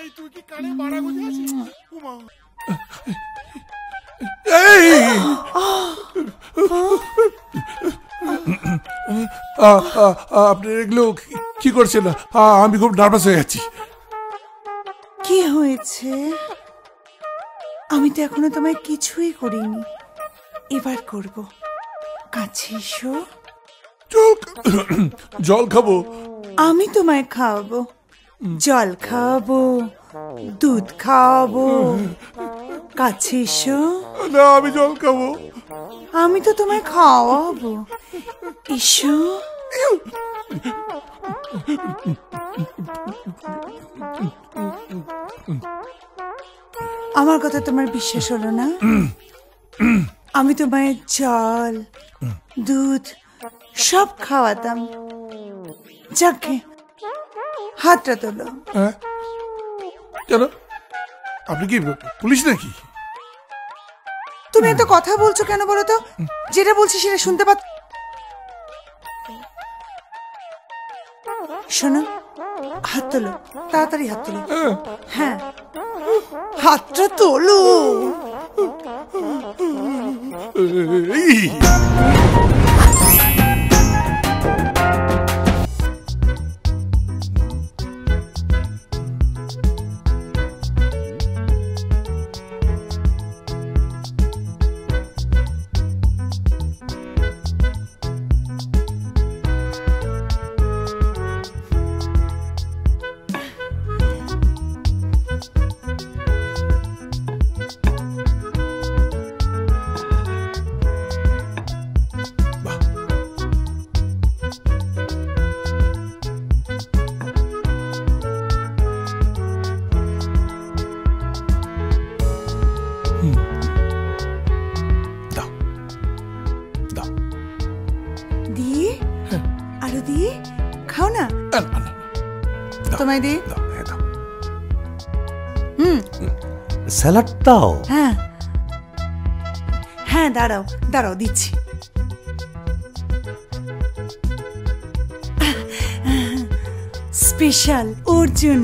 এই তুই কি কানে মারা গুজে আছিস? উমা আপনি এগুলো কি করছেন? আমি খুব নার্ভাস হয়ে যাচ্ছি। কি হয়েছে? আমি তো এখনো তোমায় কিছুই করিনি, এবার করব। কাছে এসো। জল খাবো। আমি তোমায় খাওয়াবো, জল খাওয়াবো, দুধ খাওয়াবো। কাছে এসো। না, আমি জল খাবো। আমি তো তোমায় খাওয়াবো, এসো। আমার কথা তোমার বিশ্বাস হলো না? আমি তোমায় জল, দুধ সব খাওয়াতাম। যাকে হাতটা তোলো। কেন? আপনি কি পুলিশ নাকি? তুমি এত কথা বলছো কেন বলো তো? যেটা বলছি সেটা শুনতে পাচ্ছ? শোনো, হাত তোলো, তাড়াতাড়ি হাত তোলো। হ্যাঁ, হাতটা তোলো। খাও না, তোমায় দি। স্যালাড দাও। হ্যাঁ হ্যাঁ, দাঁড়াও দাঁড়াও, দিচ্ছি। স্পেশাল ওর জন্য।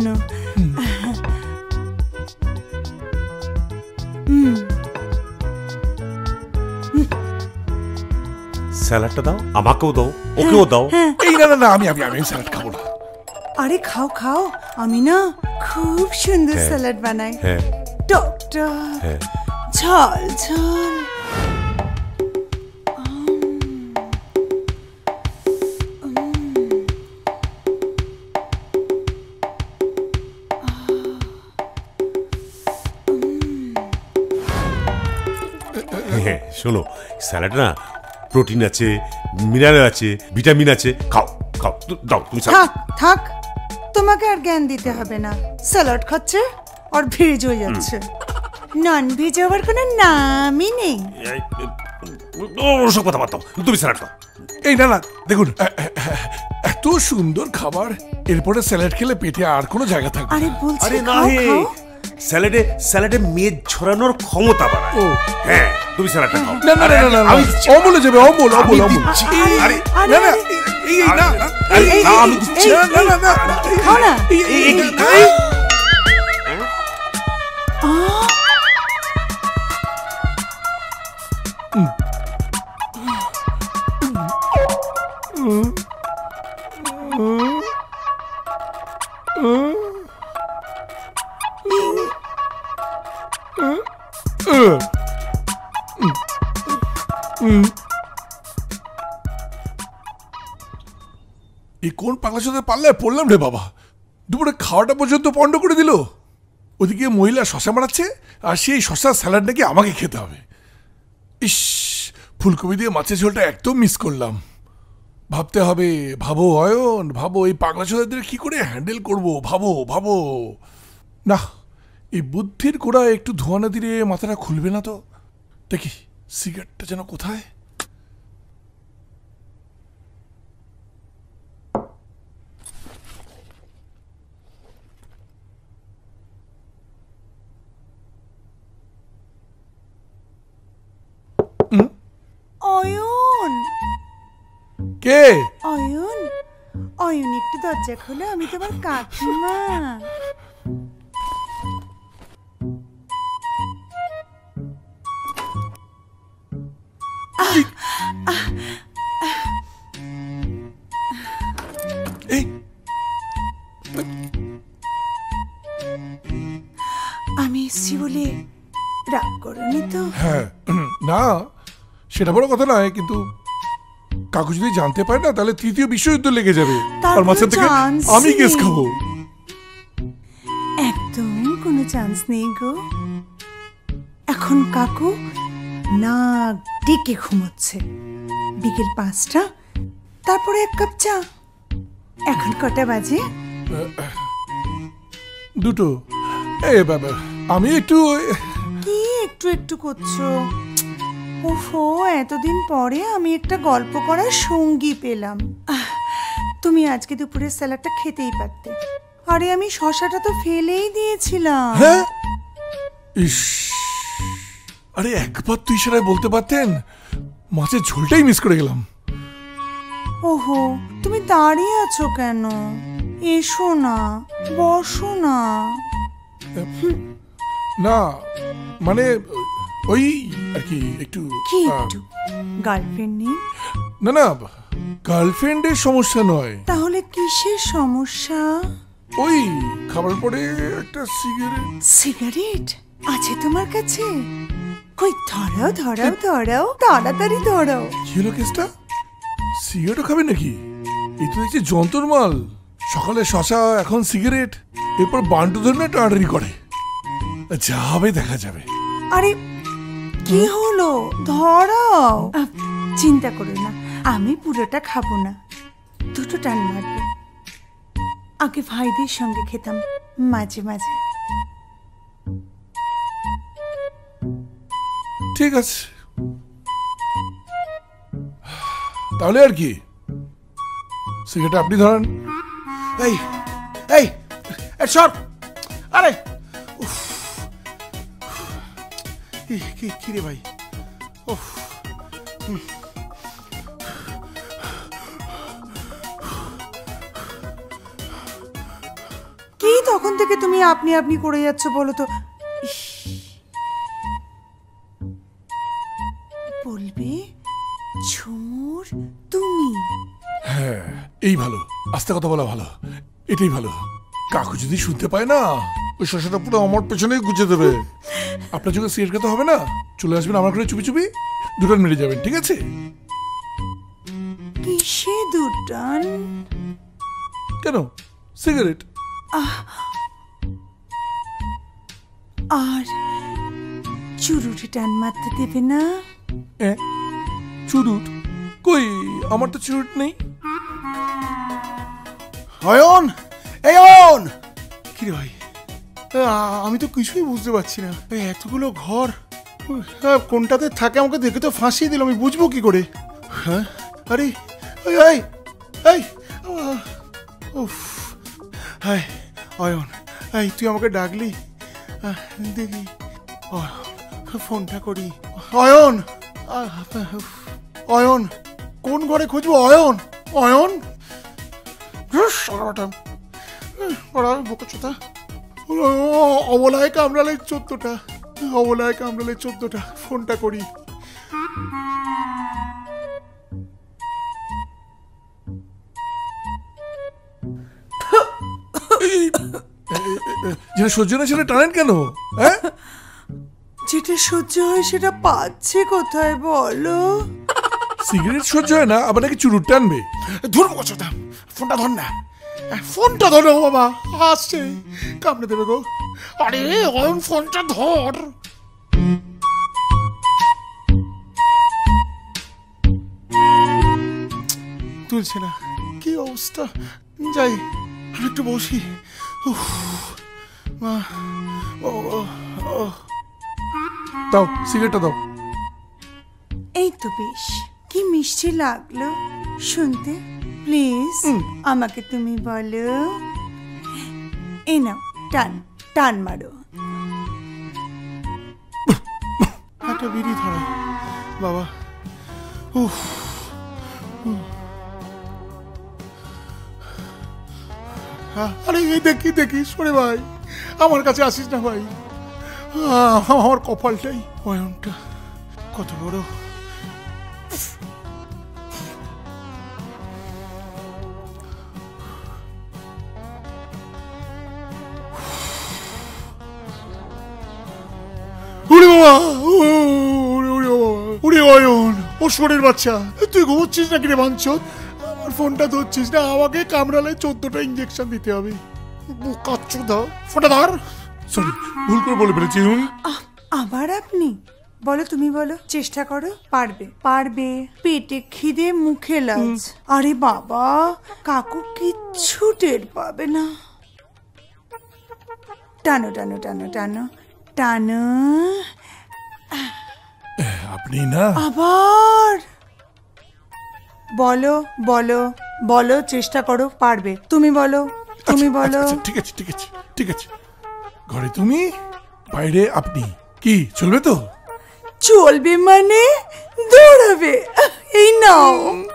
স্যালাডটা দাও, আমাকেও দাও, ওকেও দাও। এই না না না, আমি স্যালাড খাবো না। আরে খাও খাও, আমি না খুব সুন্দর স্যালাড বানাই। টক টক, ঝাল ঝাল। শোনো, স্যালাড না প্রোটিন আছে, মিনারেল আছে, ভিটামিন আছে। খাও খাও, দাও তুমি। থাক থাক, তোমাকে আর জ্ঞান দিতে হবে না। স্যালাড খাচ্ছে আর ভেজ হয়ে যাচ্ছে। নন ভেজ হওয়ার কোনো নামই নেই। ওসব কথা বাদ দাও, তুমি স্যালাড খাও। এই না না, দেখুন, এত সুন্দর খাবার, এরপরে স্যালাড খেলে পেটে আর কোনো জায়গা থাকবে। আরে বলছি, আরে না, খাও খাও। স্যালাডে মেদ ছড়ানোর ক্ষমতা বাড়ায়। হ্যাঁ, তুমি স্যালাডটা খাও। না না না না, অমলে যাবে, অমল অমল অমল। আরে না না, এই না, আমি দিচ্ছি। না না না, খাও না। এই কোন পাগলার সাথে পাল্লায় পড়লাম রে বাবা! দুপুরে খাওয়াটা পর্যন্ত পণ্ড করে দিল। ওদিকে মহিলা শশা মারাচ্ছে, আর সেই শশা স্যালাড নাকি আমাকে খেতে হবে। ইস, ফুলকপি দিয়ে মাছের ঝোলটা একদম মিস করলাম। ভাবতে হবে, ভাবো অয়ন, ভাবো এই পাগলা ছোড়াদের কি করে হ্যান্ডেল করবো, ভাবো ভাবো। না, এই বুদ্ধির গোড়া একটু ধোঁয়া না দিলে মাথাটা খুলবে না তো। দেখি সিগারেটটা যেন কোথায়। অয়ন, কে? অয়ন, অয়ন একটু দরজা খোলো, আমি তোমার কাকিমা। সেটা বড় কথা নয়, কিন্তু কাকু যদি জানতে পারে না তাহলে তৃতীয় বিশ্বযুদ্ধ লেগে যাবে, আর মাঝখান থেকে আমি কেস খাবো। একদম কোনো চান্স নেই গো। এখন কাকু নাক ডেকে ঘুমোচ্ছে। বিকেল 5টা, তারপরে 1 কাপ চা। এখন কটা বাজে? 2টো। বাবা আমি একটু কি একটু একটু করছো? ওহো, এতদিন পরে আমি একটা গল্প করার সঙ্গী পেলাম। তুমি আজকে দুপুরের স্যালাডটা খেতেই পারতে। আরে আমি শশাটা তো ফেলেই দিয়েছিলাম। হ্যাঁ, ইস, আরে একবার তুই ইশারায় বলতে পারতেন, মাছের ঝোলটাই মিস করে গেলাম। ওহো, তুমি দাঁড়িয়ে আছো কেন? এসো না, বসো না। না মানে ওই আর কি একটু কি একটু? গার্লফ্রেন্ড নেই? না না, গার্লফ্রেন্ডের সমস্যা নয়। তাহলে কিসের সমস্যা? ওই খাবার পরে একটা সিগারেট। সিগারেট আছে তোমার কাছে? কই ধরাও ধরাও ধরাও, তাড়াতাড়ি ধরাও। কি হলো কেসটা? সিগারেটও খাবে নাকি? এই তো দেখছি যন্ত্র মাল। সকালে শশা, এখন সিগারেট, এরপর বান্টু ধরে টাড়াটাড়ি করে। যা হবে দেখা যাবে। আরে কি হলো? ধরাও। চিন্তা করো না, আমি পুরোটা খাবো না, 2টো টান মারবো। আগে ভাইদের সঙ্গে খেতাম মাঝে মাঝে। ঠিক আছে, তাহলে আর কি, সিগারেট আপনি ধরেন। এই এই সর। আরে কি রে ভাই? কি তখন থেকে তুমি আপনি আপনি করে যাচ্ছ বলো তো? বলবে ঝুমুর তুমি? হ্যাঁ, এই ভালো, আস্তে কথা বলা ভালো, এটাই ভালো। কাকু যদি শুনতে পায় না, ওই শশাটা পুরো আমার পেছনেই গুজে দেবে। আপনার যখন সিগারেট খেতে হবে না, চলে আসবেন আমার ঘরে চুপি চুপি, 2 টান মেরে যাবেন, ঠিক আছে? কিসে 2 টান? কেন, সিগারেট। আর চুরুটি টান মারতে দেবে না? চুরুট কই? আমার তো চুরুট নেই। অয়ন, এই অয়ন! কি রে ভাই, আমি তো কিছুই বুঝতে পারছি না। এতগুলো ঘর, কোনটাতে থাকে আমাকে দেখে তো ফাঁসিয়ে দিল, আমি বুঝবো কি করে? হ্যাঁ, আরে এই এই উফ, হাই অয়ন, এই তুই আমাকে ডাকলি? দেখি ফোনটা করি। অয়ন, অয়ন, কোন ঘরে খুঁজবো? অয়ন, অয়ন, অবলায় কামড়ালে 14টা, অবলায় কামড়ালে 14টা, ফোনটা করি। যেটা সহ্য না সেটা টানেন কেন? হ্যাঁ, যেটা সহ্য হয় সেটা পাচ্ছে কোথায় বলো? সিগারেট সহ্য হয় না, আবার নাকি চুরুট টানবে? ধরবো কথা, ফোনটা ধর না, ফোনটা ধরো বাবা, আসছে, কামড়ে দেবে গো। আরে অয়ন, ফোনটা ধর। তুলছে না, কি অবস্থা। যাই, আমি একটু বসি। দাও সিগারেটটা দাও। এই তো বেশ, কি মিষ্টি লাগলো শুনতে। প্লিজ আমাকে তুমি বলো। এই নাও, টান টান মারো। একটা বিড়ি ধরা বাবা। উফ, আরে এই দেখি দেখি, সরে ভাই, আমার কাছে আসিস না ভাই। আমার কপালটাই, অয়নটা কত বড়। উড়ে বাবা, উড়ে উড়ে বাবা, উড়ে অয়ন। শোরের বাচ্চা, তুই ঘুমোচ্ছিস নাকি রে বাঞ্চত? আমার ফোনটা ধরছিস না, আমাকে কামড়ালে 14টা ইঞ্জেকশন দিতে হবে। কাচ্চু দাও, ফোনটা ধর। সরি, ভুল করে বলে ফেলেছি। আবার আপনি বলো, তুমি বলো, চেষ্টা করো, পারবে পারবে। পেটে খিদে, মুখে লাজ। আরে বাবা, কাকু কিচ্ছু টের পাবে না। টানো টানো টানো টানো টানো। আপনি না আবার বলো বলো বলো, চেষ্টা করো, পারবে। তুমি বলো, তুমি বলো। আচ্ছা, ঠিক আছে ঠিক আছে ঠিক আছে। ঘরে তুমি, বাইরে আপনি, কি চলবে তো? চলবে মানে দৌড়াবে। এই নাও।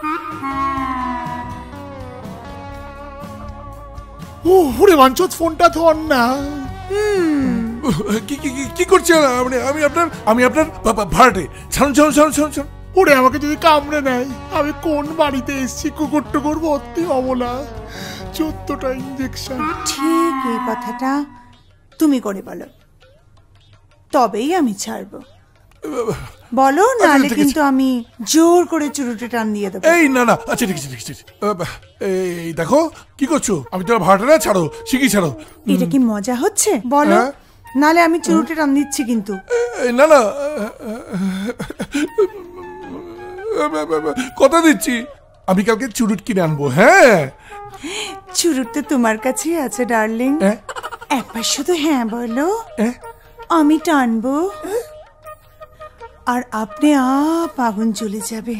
ওরে বাঞ্চত, ফোনটা ধর না। কি কি কি কি করছেন আপনি? আমি আপনার ভাড়াটে। ছাড়ুন ছাড়ুন ছাড়ুন ছাড়ুন ছাড়ুন। ওরে আমাকে যদি কামড়ে নেয়, আমি কোন বাড়িতে এসেছি? কুকুর টুকুর ভর্তি অবলা, 14টা ইঞ্জেকশন। ঠিক এই কথাটা তুমি করে বলো, তবেই আমি ছাড়বো। বলো, নাহলে ঠিক আছে। কিন্তু আমি জোর করে চুরুটে টান দিয়ে দেবো। এই না না, আচ্ছা ঠিক আছে ঠিক আছে। এই দেখো কি করছো? আমি তোমার ভাড়াটা না, ছাড়ো, শিখি ছাড়ো। এটা কি মজা হচ্ছে? বলো, হ্যাঁ? নাহলে আমি চুরুটে টান দিচ্ছি কিন্তু। না না, কথা দিচ্ছি, আমি কালকে চুরুট কিনে আনবো। হ্যাঁ, চুরুট তো তোমার কাছেই আছে ডার্লিং। হ্যাঁ? একবার শুধু হ্যাঁ বলো, হ্যাঁ? আমি টানবো আর আপনি আগুন জ্বলে যাবে।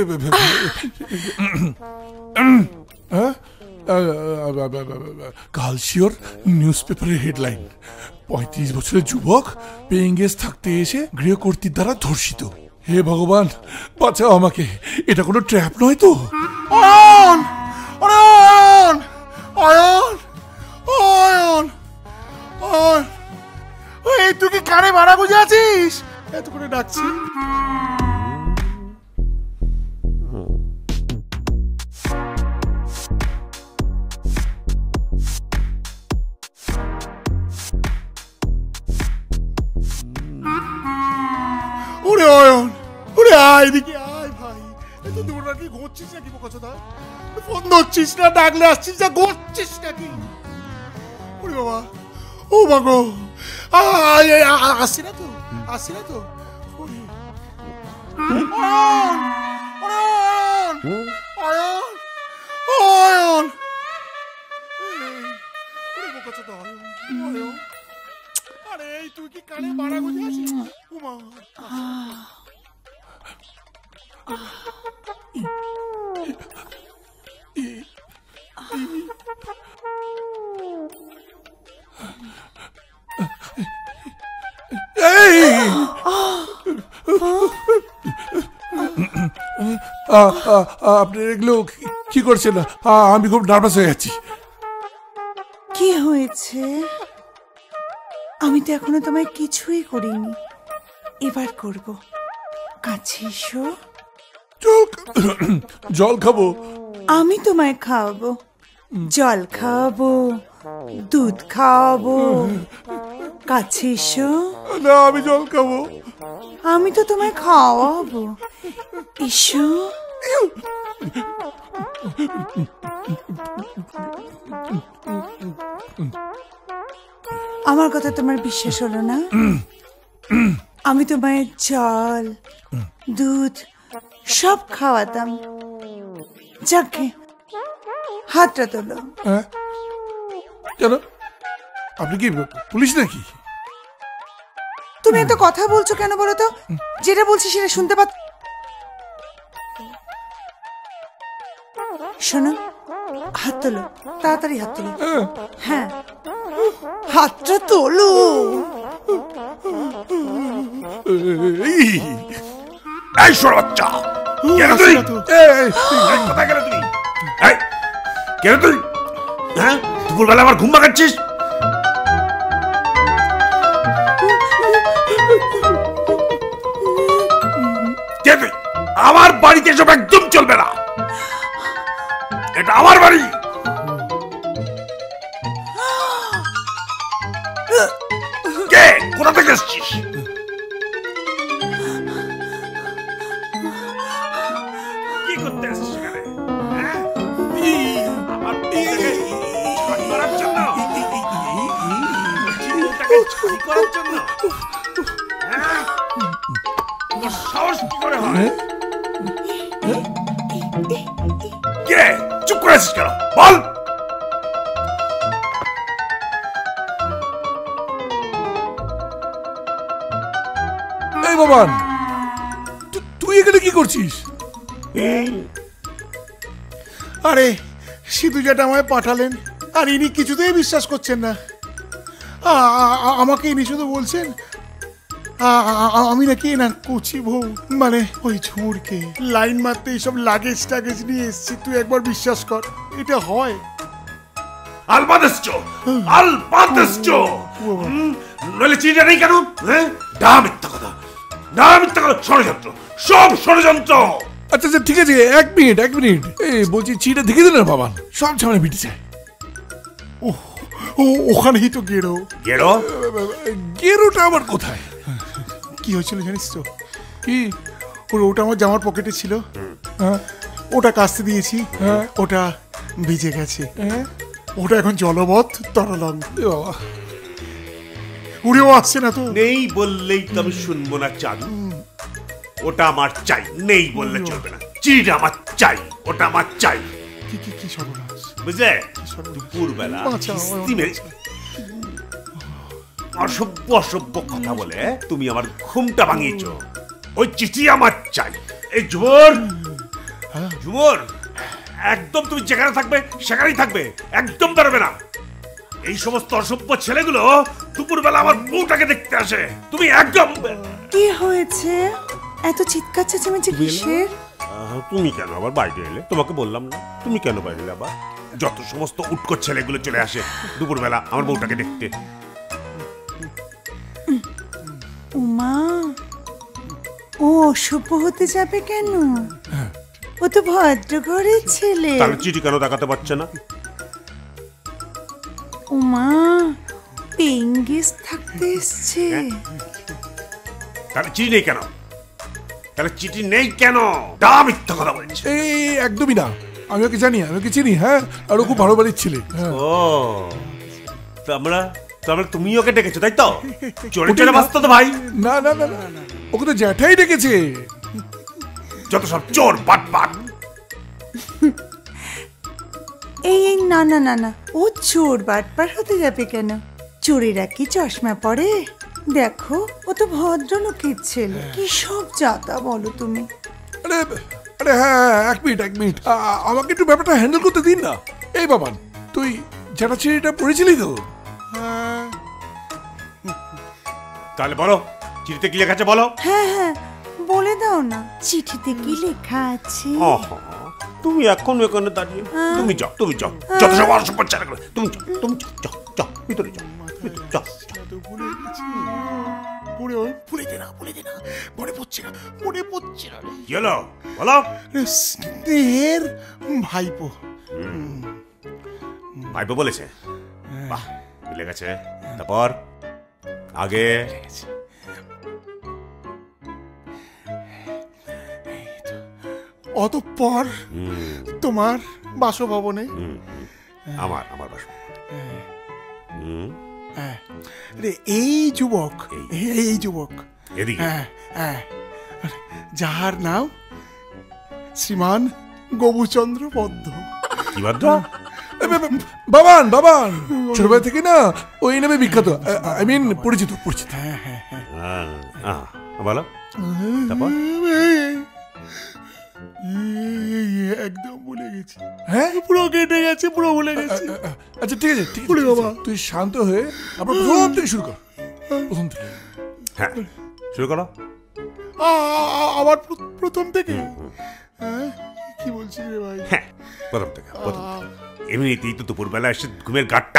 কালশিওর নিউজ পেপারের হেডলাইন: 35 বছরের যুবক পেইং গেস্ট থাকতে এসে গৃহকর্ত্রীর দ্বারা ধর্ষিত। হে ভগবান, বাঁচাও আমাকে, এটা কোনো ট্র্যাপ নয় তো? অয়ন, অয়ন, অয়ন, অয়ন, অয়ন, এই তুই কি কানে মারা বুঝে আছিস? এত করে ডাকছি। ওরে অয়ন, ওরে আয় এদিকে আয় ভাই। এত দূর নাকি ঘুরছিস নাকি বোকাচোদা? ফোন ধরছিস না, ডাকলে আসছিস না, ঘুরছিস নাকি? ওরে বাবা, ও বাগো, আসছি না তো, আসছি না তো। ওরে অয়ন, ওরে অয়ন, অয়ন, অয়ন, ওরে বোকাচোদা অয়ন, অয়ন। আরে এই তুই কি কানে মারা গুঁজে আছিস? উমা, আপনি এগুলো কি করছেন? আমি খুব নার্ভাস হয়ে যাচ্ছি। কি হয়েছে? আমি তো এখনো তোমায় কিছুই করিনি, এবার করব। কাছে এসো। জল খাবো। আমি তোমায় খাওয়াবো, জল খাওয়াবো, দুধ খাওয়াবো। কাছে এসো। না, আমি জল খাবো। আমি তো তোমায় খাওয়াবো, এসো। আমার কথা তোমার বিশ্বাস হলো না? আমি তোমায় জল, দুধ সব খাওয়াতাম। যাকে হাতটা তোলো। হ্যাঁ? কেন? আপনি কি পুলিশ নাকি? তুমি এত কথা বলছো কেন বলো তো? যেটা বলছি সেটা শুনতে পাচ্ছ? শোনো, হাত তোলো, তাড়াতাড়ি হাত তোলো। হ্যাঁ, হাতটা তোলো। এই শোন বাচ্চা, কেন তুই? কোথায় গেলে তুই? কেন তুই? হ্যাঁ, দুপুরবেলা আমার ঘুম ভাঙাচ্ছিস? কে তুই? আমার বাড়িতে এসব একদম চলবে না, এটা আমার বাড়ি। কে? কোথা থেকে এসছিস? আমাকে ছাই করার জন্য? হ্যাঁ? তোর সাহস কি করে হয়? কে? চুপ করে আছিস কেন? বল। এই বাবান, তুই এখানে কি করছিস? আরে সিধু যেটা আমায় পাঠালেন, আর ইনি কিছুতেই বিশ্বাস করছেন না। আমাকে ইনি শুধু বলছেন আমি নাকি না কচি বউ, মানে ওই ঝুমুরকে লাইন মারতে এইসব লাগেজ টাগেজ নিয়ে এসছি। তুই একবার বিশ্বাস কর, এটা হয়? নইলে চিঠিটা নেই কেন? হ্যাঁ, না মিথ্যা কথা, না মিথ্যা কথা, ষড়যন্ত্র, সব ষড়যন্ত্র। আচ্ছা আচ্ছা ঠিক আছে, এক মিনিট। এই বলছি চিঠিটা দেখে দিলেন বাবান, সব ঝামেলা মিটে যায়। ওখানেই তো গেরো। গেরো? গেরোটা আবার কোথায়? কি হয়েছিল জানিস তো? কি? ওটা আমার জামার পকেটে ছিল, ওটা কাচতে দিয়েছি, ওটা ভিজে গেছে, ওটা এখন জলবৎ তরলং। বাবা, উড়েও আসছে না তো। নেই বললেই তো আমি শুনবো না চাঁদু। ওটা আমার চাই, নেই বললে চলবে না। চিঠিটা আমার চাই, ওটা আমার চাই। কি সর্বনাশ, বুঝলে? দুপুর বেলা অসভ্য কথা বলে তুমি আমার ঘুমটা ভাঙিয়েছো। ওই চিঠি আমার চাই। এই ঝুমর, একদম তুমি যেখানে থাকবে সেখানেই থাকবে, একদম বেরোবে না। এই সমস্ত অসভ্য ছেলেগুলো দুপুর বেলা আমার বউটাকে দেখতে আসে, তুমি একদম। কি হয়েছে? এত চিৎকার চেঁচামেচি কিসের? তুমি কেন আবার বাইরে এলে? তোমাকে বললাম না? তুমি কেন বাইরে এলে আবার? যত সমস্ত উটকো ছেলেগুলো চলে আসে দুপুর বেলা আমার বউটাকে দেখতে। উমা, ও অসভ্য হতে যাবে কেন? ও তো ভদ্র ঘরের ছেলে। তাহলে চিঠি কেন দেখাতে পারছে না? উমা, পেইং গেস্ট থাকতে এসছে। তাহলে চিঠি নেই কেন? মিথ্যা কথা বলছে। এই একদমই না, আমি ওকে জানি, আমি ওকে চিনি। হ্যাঁ, আর ও খুব ভালো বাড়ির ছেলে। ও, তাহলে তুমি ওকে ডেকেছো, তাই তো? চলে বাঁচতো তো ভাই। না, ওকে তো জ্যাঠাই ডেকেছে। যত সব চোর বাটপাট। এই না, ও চোর বাটপার হতে যাবে কেন? চোরেরা কি চশমা পরে? দেখো, ও তো ভদ্র লোকের ছেলে। কি সব জাতা বলো তুমি? আরে হ্যাঁ, এক মিনিট, আমাকে একটু ব্যাপারটা হ্যান্ডেল করতে দিন না। এই বাবান, তুই জ্যাঠা চিঠিটা পড়েছিলি তো? তাহলে বলো, চিঠিতে কি লেখা আছে বলো। হ্যাঁ, বলে দাও না, চিঠিতে কি লেখা আছে? তুমি এখন এখানে দাঁড়িয়ে, তুমি যাও যত সব অসভ্য ছেলেগুলো, তুমি যাও ভিতরে যাও। ভুলে দে না, মনে পড়ছে না। কি হলো বলো? স্নেহের ভাইপো বলেছে? বাহ, মিলে গেছে। তারপর আগে অতঃপর তোমার বাসভবনে, আমার বাসা। এই যুবক এদিকে, যাহার নাম শ্রীমান গবুচন্দ্র পদ্ম। কি বাদ্য? বাবান, ছোটবেলা থেকে না ওই নামে বিখ্যাত, আই মিন পরিচিত। বলো তারপর। একদম ভুলে গেছি। হ্যাঁ, পুরো কেটে গেছে, পুরো ভুলে গেছি। আচ্ছা ঠিক আছে, বাবা, তুই শান্ত হয়ে আবার প্রথম থেকে শুরু কর। হ্যাঁ, শুরু করো। আবার প্রথম থেকে? কি বলছিস রে ভাই? হ্যাঁ, প্রথম থেকে। এমনিতেই তো দুপুর বেলা এসে ঘুমের গাঁটটা।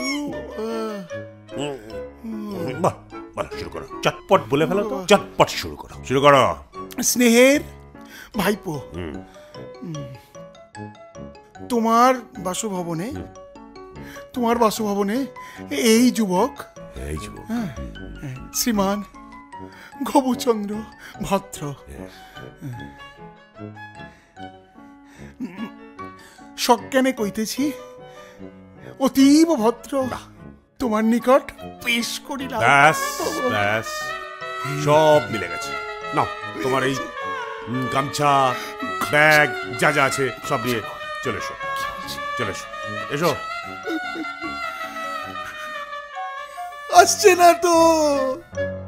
শুরু করো, চটপট বলে ফেলো তো, চটপট শুরু করো। স্নেহের ভাইপো, তোমার বাসভবনে এই যুবক শ্রীমান গবুচন্দ্র ভদ্র সজ্ঞানে কইতেছি, অতীব ভদ্র, তোমার নিকট পেশ করিলাম। ব্যাস ব্যাস, সব মিলে গেছে। নাও তোমার এই গামছা, ব্যাগ যা যা আছে সব নিয়ে চলে এসো, চলে এসো, এসো। আসছে না তো।